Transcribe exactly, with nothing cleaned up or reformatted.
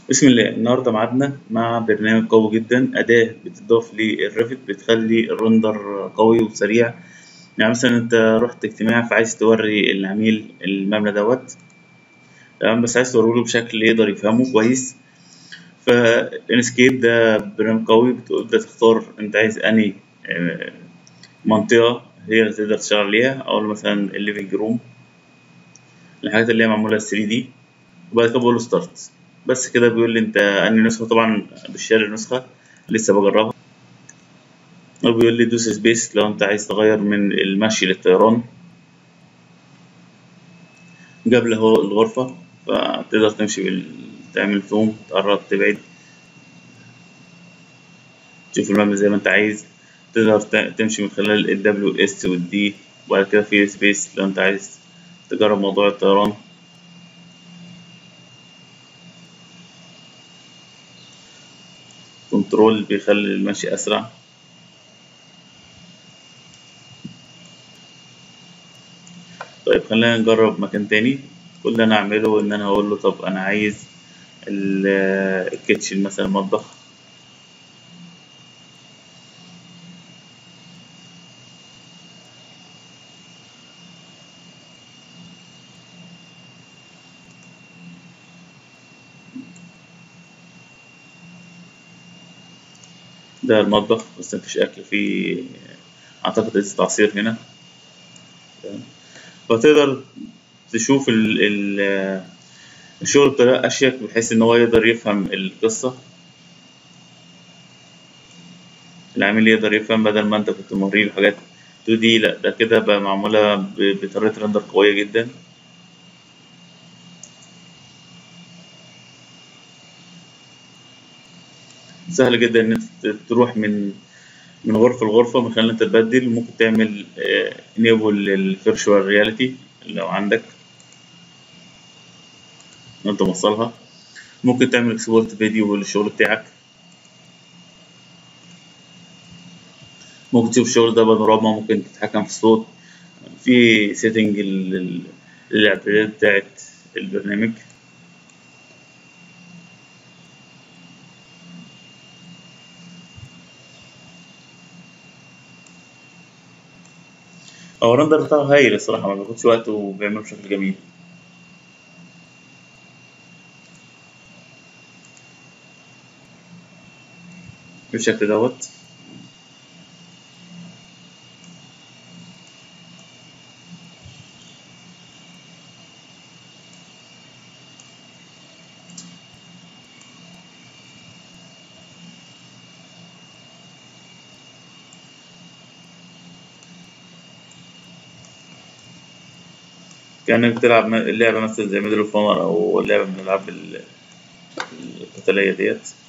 بسم الله. النهارده ميعادنا مع برنامج قوي جدا، أداة بتضاف للريفت بتخلي الرندر قوي وسريع. يعني مثلا أنت رحت اجتماع فعايز توري العميل المبنى دوت، تمام، بس عايز توريله بشكل يقدر يفهمه كويس. فالانسكيب ده برنامج قوي، بتبدأ تختار أنت عايز أنهي آه، منطقة هي اللي تقدر تشتغل عليها، أو مثلا الليفينج روم، الحاجات اللي هي معمولة ثري دي. وبعد كده بقول له ستارت. بس كده بيقول لي انت انهي نسخه، طبعا بالشاري نسخه لسه بجربها. وبيقول لي دوس سبيس لو انت عايز تغير من المشي للطيران. جاب لي اهو الغرفه، فتقدر تمشي بال... تعمل زوم، تقرب، تبعد، تشوف المبنى زي ما انت عايز. تقدر ت- تمشي من خلال ال دبليو اس والدي. وبعد كده في سبيس لو انت عايز تجرب موضوع الطيران. كنترول بيخلي المشي اسرع. طيب خلينا نجرب مكان تاني. كل اللي انا اعمله ان انا هقول له طب انا عايز ال- الكيتشن مثلا، المطبخ. ده المطبخ بس مفيش أكل فيه، أعتقد لسه تعصير هنا. فتقدر تشوف ال ال الشغل بطريقة أشيك، بحيث إن هو يقدر يفهم القصة. العميل يقدر يفهم بدل ما أنت كنت موريه حاجات تو دي، لأ ده كده بقى معمولة ب- بطريقة رندر قوية جدا. سهل جدا إن أنت تروح من من غرفة لغرفة من خلال إن أنت تبدل. ممكن تعمل انيبل للفيرشوال رياليتي لو عندك، لو أنت موصلها. ممكن تعمل اكسبورت فيديو للشغل بتاعك. ممكن تشوف الشغل ده بانوراما، ممكن تتحكم في الصوت في سيتنج الاعدادات بتاعت البرنامج. هو الرندر بتاعه هايل الصراحة، ما بياخدش وقت وبيعمله بشكل جميل بالشكل دوت. كأنك بتلعب م- لعبة مثلا زي ميدل اوف اونر، أو لعبة من الألعاب ال- القتالية ديت.